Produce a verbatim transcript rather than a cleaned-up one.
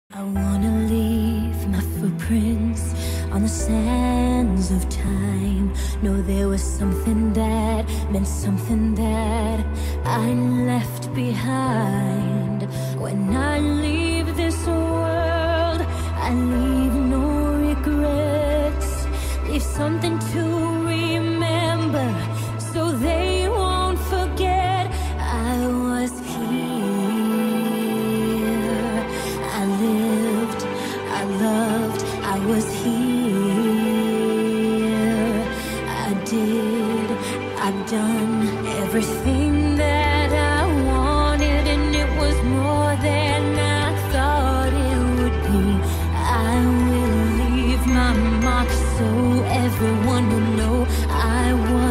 I wanna leave my footprints on the sands of time. Know there was something that meant something that I left behind. When I leave this world, I leave no regrets. Leave something to remember so they won't forget I was here. I lived, I loved, I was here. I did, I've done everything that I wanted, and it was more than I thought it would be. I will leave my mark so everyone will know I was